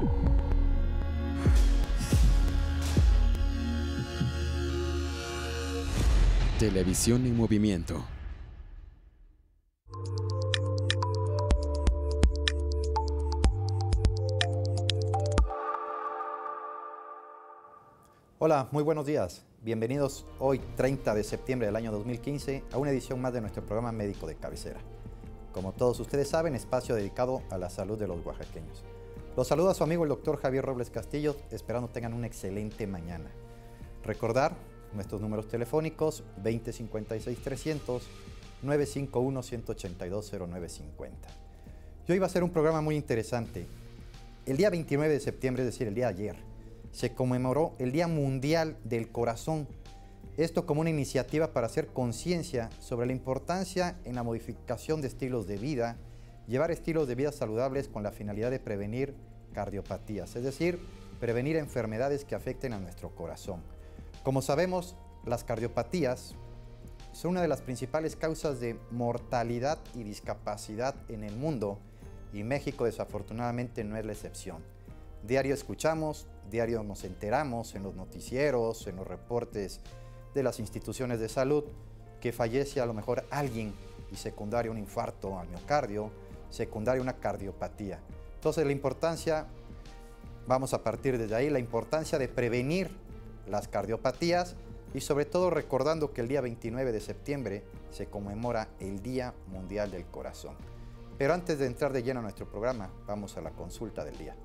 Televisión en movimiento. Hola, muy buenos días. Bienvenidos hoy, 30 de septiembre del año 2015, a una edición más de nuestro programa Médico de Cabecera. Como todos ustedes saben, espacio dedicado a la salud de los oaxaqueños. Los saluda su amigo el doctor Javier Robles Castillo, esperando tengan una excelente mañana. Recordar nuestros números telefónicos 2056-300, 951-182-0950. Y hoy va a ser un programa muy interesante. El día 29 de septiembre, es decir, el día de ayer, se conmemoró el Día Mundial del Corazón. Esto como una iniciativa para hacer conciencia sobre la importancia en la modificación de estilos de vida, llevar estilos de vida saludables con la finalidad de prevenir cardiopatías, es decir, prevenir enfermedades que afecten a nuestro corazón. Como sabemos, las cardiopatías son una de las principales causas de mortalidad y discapacidad en el mundo, y México desafortunadamente no es la excepción. Diario escuchamos, diario nos enteramos en los noticieros, en los reportes de las instituciones de salud, que fallece a lo mejor alguien y secundario un infarto al miocardio, secundario una cardiopatía. Entonces la importancia, vamos a partir desde ahí, la importancia de prevenir las cardiopatías y sobre todo recordando que el día 29 de septiembre se conmemora el Día Mundial del Corazón. Pero antes de entrar de lleno a nuestro programa, vamos a la consulta del día.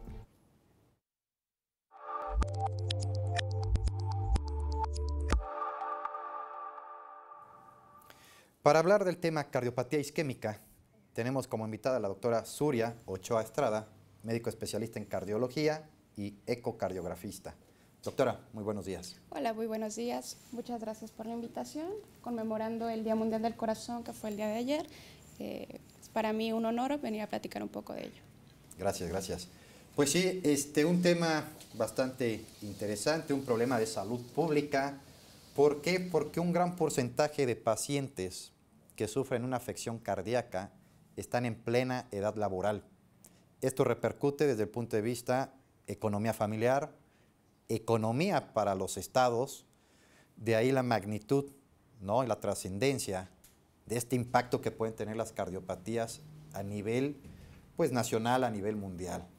Para hablar del tema cardiopatía isquémica, tenemos como invitada a la doctora Zuria Ochoa Estrada, médico especialista en cardiología y ecocardiografista. Doctora, muy buenos días. Hola, muy buenos días. Muchas gracias por la invitación, conmemorando el Día Mundial del Corazón, que fue el día de ayer. Es para mí un honor venir a platicar un poco de ello. Gracias, gracias. Pues sí, un tema bastante interesante, un problema de salud pública. ¿Por qué? Porque un gran porcentaje de pacientes que sufren una afección cardíaca están en plena edad laboral. Esto repercute desde el punto de vista economía familiar, economía para los estados, de ahí la magnitud, ¿no?, y la trascendencia de este impacto que pueden tener las cardiopatías a nivel pues, nacional, a nivel mundial.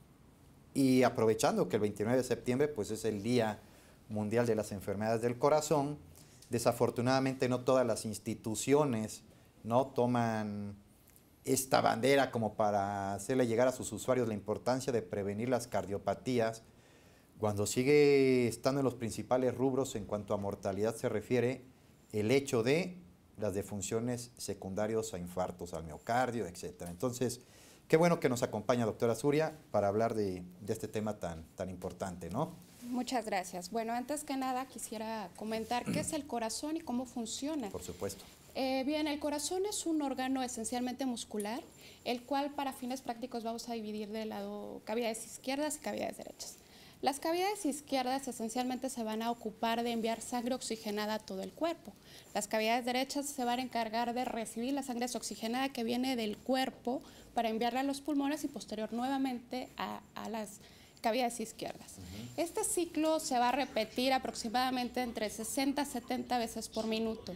Y aprovechando que el 29 de septiembre pues, es el Día Mundial de las Enfermedades del Corazón, desafortunadamente no todas las instituciones no toman esta bandera como para hacerle llegar a sus usuarios la importancia de prevenir las cardiopatías, cuando sigue estando en los principales rubros en cuanto a mortalidad se refiere el hecho de las defunciones secundarias a infartos al miocardio, etc. Entonces, qué bueno que nos acompaña doctora Zuria para hablar de este tema tan importante, ¿no? Muchas gracias. Bueno, antes que nada quisiera comentar qué es el corazón y cómo funciona. Por supuesto. Bien, el corazón es un órgano esencialmente muscular, el cual para fines prácticos vamos a dividir de lado cavidades izquierdas y cavidades derechas. Las cavidades izquierdas esencialmente se van a ocupar de enviar sangre oxigenada a todo el cuerpo. Las cavidades derechas se van a encargar de recibir la sangre oxigenada que viene del cuerpo para enviarla a los pulmones y posterior nuevamente a las cavidades izquierdas. Este ciclo se va a repetir aproximadamente entre 60 a 70 veces por minuto.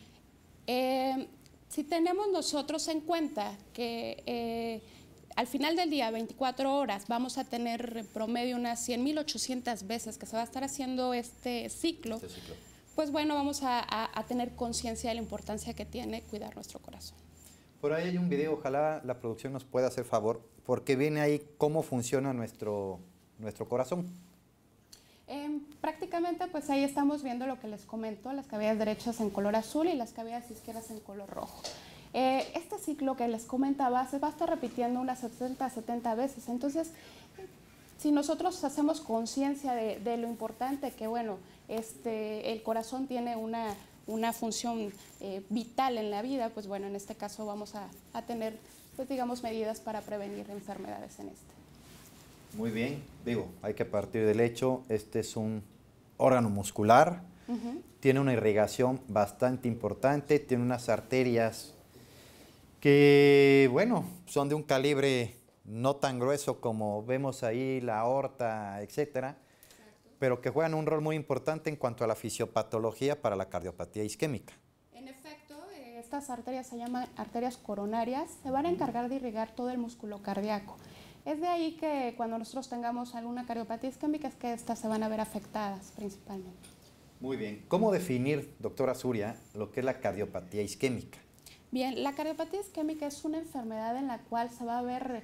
Si tenemos nosotros en cuenta que al final del día, 24 horas, vamos a tener en promedio unas 100.800 veces que se va a estar haciendo este ciclo, pues bueno, vamos a tener conciencia de la importancia que tiene cuidar nuestro corazón. Por ahí hay un video, ojalá la producción nos pueda hacer favor, porque viene ahí cómo funciona nuestro corazón. Prácticamente, pues ahí estamos viendo lo que les comento, las cavidades derechas en color azul y las cavidades izquierdas en color rojo. Este ciclo que les comentaba se va a estar repitiendo unas 60 a 70 veces, entonces si nosotros hacemos conciencia de lo importante que, bueno, el corazón tiene una función vital en la vida, pues bueno, en este caso vamos a tener, pues digamos, medidas para prevenir enfermedades en este. Muy bien, digo, hay que partir del hecho, este es un órgano muscular, tiene una irrigación bastante importante, tiene unas arterias que, bueno, son de un calibre no tan grueso como vemos ahí, la aorta, etcétera, pero que juegan un rol muy importante en cuanto a la fisiopatología para la cardiopatía isquémica. En efecto, estas arterias se llaman arterias coronarias, se van a encargar de irrigar todo el músculo cardíaco. Es de ahí que cuando nosotros tengamos alguna cardiopatía isquémica es que estas se van a ver afectadas principalmente. Muy bien. ¿Cómo definir, doctora Suria, lo que es la cardiopatía isquémica? Bien, la cardiopatía isquémica es una enfermedad en la cual se va a ver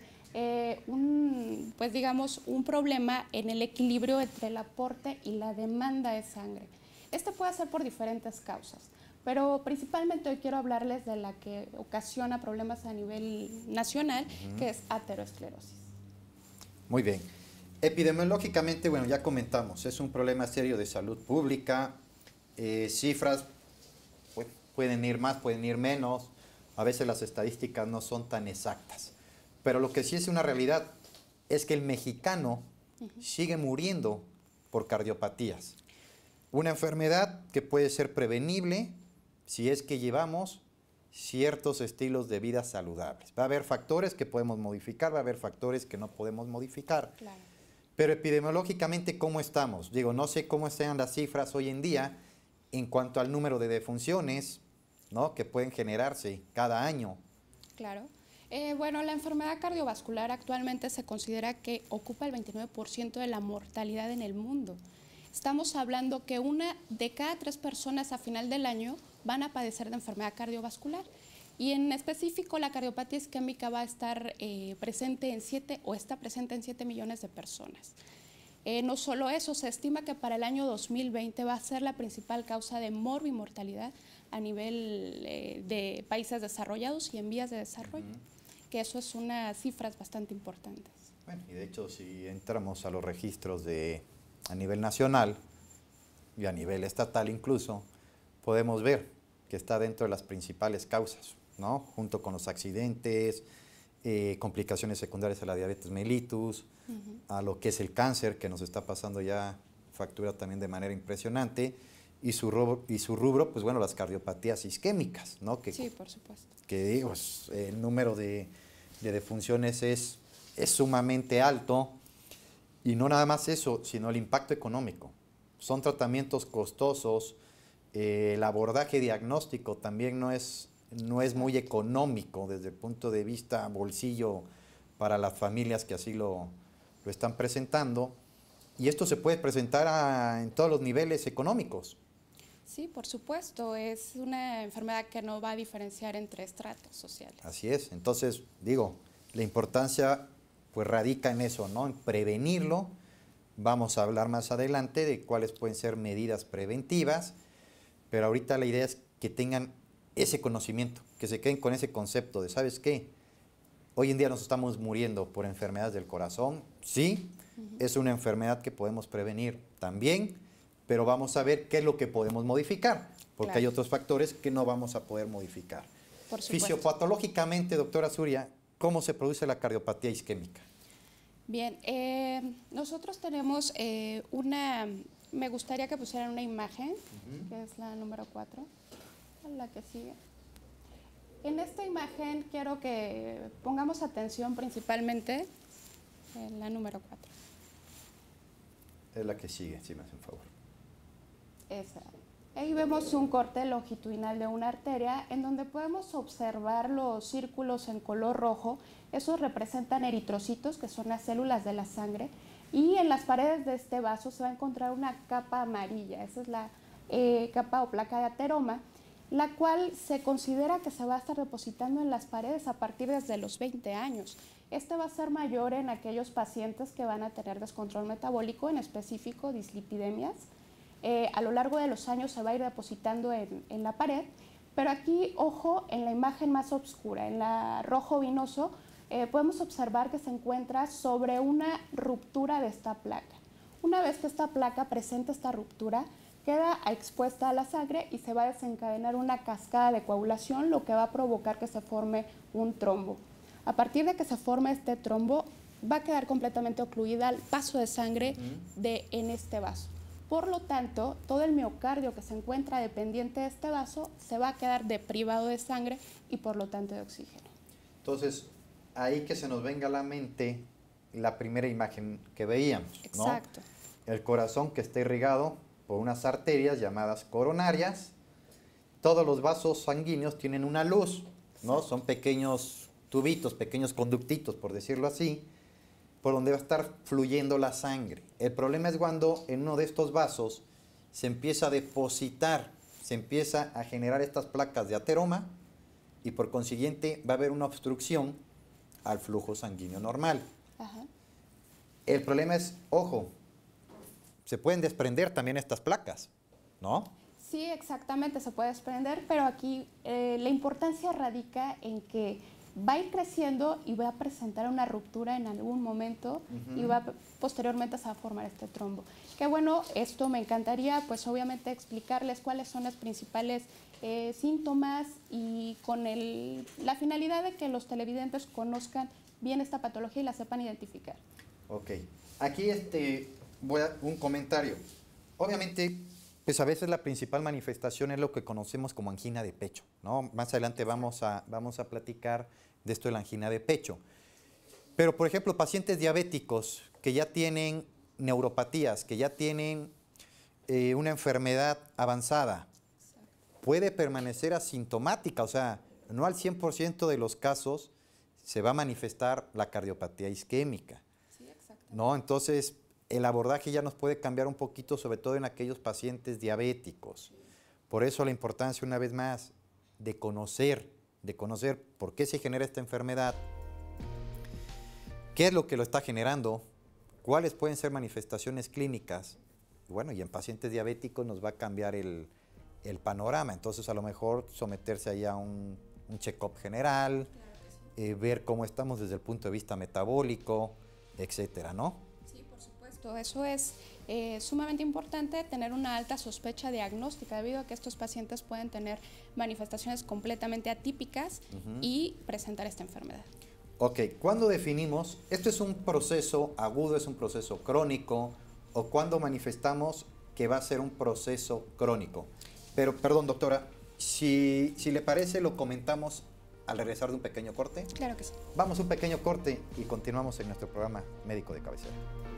un problema en el equilibrio entre el aporte y la demanda de sangre. Este puede ser por diferentes causas, pero principalmente hoy quiero hablarles de la que ocasiona problemas a nivel nacional, que es aterosclerosis. Muy bien. Epidemiológicamente, bueno, ya comentamos, es un problema serio de salud pública. Cifras pueden ir más, pueden ir menos. A veces las estadísticas no son tan exactas. Pero lo que sí es una realidad es que el mexicano sigue muriendo por cardiopatías. Una enfermedad que puede ser prevenible si es que llevamos ciertos estilos de vida saludables. Va a haber factores que podemos modificar, va a haber factores que no podemos modificar. Claro. Pero epidemiológicamente, ¿cómo estamos? Digo, no sé cómo sean las cifras hoy en día en cuanto al número de defunciones, ¿no?, que pueden generarse cada año. Claro. Bueno, la enfermedad cardiovascular actualmente se considera que ocupa el 29% de la mortalidad en el mundo. Estamos hablando que 1 de cada 3 personas a final del año van a padecer de enfermedad cardiovascular. Y en específico, la cardiopatía isquémica va a estar presente en 7 millones de personas. No solo eso, se estima que para el año 2020 va a ser la principal causa de morbimortalidad a nivel de países desarrollados y en vías de desarrollo, que eso es unas cifras bastante importantes. Bueno, y de hecho, si entramos a los registros a nivel nacional y a nivel estatal incluso, podemos ver que está dentro de las principales causas, ¿no?, junto con los accidentes, complicaciones secundarias a la diabetes mellitus, a lo que es el cáncer, que nos está pasando ya factura también de manera impresionante, y su rubro, pues bueno, las cardiopatías isquémicas, ¿no? Sí, por supuesto. Que digo, el número de defunciones es sumamente alto, y no nada más eso, sino el impacto económico. Son tratamientos costosos, el abordaje diagnóstico también no es muy económico desde el punto de vista bolsillo para las familias que así lo están presentando, y esto se puede presentar en todos los niveles económicos. Sí, por supuesto, es una enfermedad que no va a diferenciar entre estratos sociales. Así es, entonces digo, la importancia pues radica en eso, ¿no?, en prevenirlo. Vamos a hablar más adelante de cuáles pueden ser medidas preventivas, pero ahorita la idea es que tengan ese conocimiento, que se queden con ese concepto de, ¿sabes qué? Hoy en día nos estamos muriendo por enfermedades del corazón, sí, es una enfermedad que podemos prevenir también, pero vamos a ver qué es lo que podemos modificar, porque claro, hay otros factores que no vamos a poder modificar. Por supuesto. Fisiopatológicamente, doctora Suria, ¿cómo se produce la cardiopatía isquémica? Bien, nosotros tenemos me gustaría que pusieran una imagen, que es la número 4, la que sigue. En esta imagen quiero que pongamos atención principalmente en la número 4. Es la que sigue, si me hacen favor. Esa. Ahí vemos un corte longitudinal de una arteria en donde podemos observar los círculos en color rojo. Esos representan eritrocitos, que son las células de la sangre, y en las paredes de este vaso se va a encontrar una capa amarilla. Esa es la capa o placa de ateroma, la cual se considera que se va a estar depositando en las paredes a partir desde los 20 años. Este va a ser mayor en aquellos pacientes que van a tener descontrol metabólico, en específico dislipidemias. A lo largo de los años se va a ir depositando en la pared, pero aquí, ojo, en la imagen más oscura, en la rojo vinoso, podemos observar que se encuentra sobre una ruptura de esta placa. Una vez que esta placa presenta esta ruptura, queda expuesta a la sangre y se va a desencadenar una cascada de coagulación, lo que va a provocar que se forme un trombo. A partir de que se forme este trombo, va a quedar completamente ocluida el paso de sangre en este vaso. Por lo tanto, todo el miocardio que se encuentra dependiente de este vaso se va a quedar deprivado de sangre y por lo tanto de oxígeno. Entonces, ahí que se nos venga a la mente la primera imagen que veíamos, ¿no? Exacto. El corazón que está irrigado por unas arterias llamadas coronarias. Todos los vasos sanguíneos tienen una luz, ¿no? Son pequeños tubitos, pequeños conductitos, por decirlo así, por donde va a estar fluyendo la sangre. El problema es cuando en uno de estos vasos se empieza a depositar, se empieza a generar estas placas de ateroma y por consiguiente va a haber una obstrucción al flujo sanguíneo normal. Ajá. El problema es, ojo, se pueden desprender también estas placas, ¿no? Sí, exactamente, se puede desprender, pero aquí la importancia radica en que va a ir creciendo y va a presentar una ruptura en algún momento y va posteriormente a formar este trombo. Que bueno, esto me encantaría pues obviamente explicarles cuáles son los principales síntomas y con la finalidad de que los televidentes conozcan bien esta patología y la sepan identificar. Ok, aquí voy a un comentario. Obviamente, pues a veces la principal manifestación es lo que conocemos como angina de pecho, ¿no? Más adelante vamos a platicar de esto de la angina de pecho. Pero, por ejemplo, pacientes diabéticos que ya tienen neuropatías, que ya tienen una enfermedad avanzada, puede permanecer asintomática, o sea, no al 100% de los casos se va a manifestar la cardiopatía isquémica, Sí, exactamente. ¿no? Entonces, el abordaje ya nos puede cambiar un poquito, sobre todo en aquellos pacientes diabéticos. Por eso la importancia, una vez más, de conocer por qué se genera esta enfermedad, qué es lo que lo está generando, cuáles pueden ser manifestaciones clínicas. Bueno, y en pacientes diabéticos nos va a cambiar el panorama. Entonces, a lo mejor someterse ahí a un check-up general, ver cómo estamos desde el punto de vista metabólico, etcétera, ¿no? Eso es sumamente importante, tener una alta sospecha diagnóstica debido a que estos pacientes pueden tener manifestaciones completamente atípicas y presentar esta enfermedad. Ok, ¿cuándo definimos, esto es un proceso agudo, es un proceso crónico, o cuándo manifestamos que va a ser un proceso crónico? Pero, perdón, doctora, si le parece, lo comentamos al regresar de un pequeño corte. Claro que sí. Vamos a un pequeño corte y continuamos en nuestro programa Médico de Cabecera.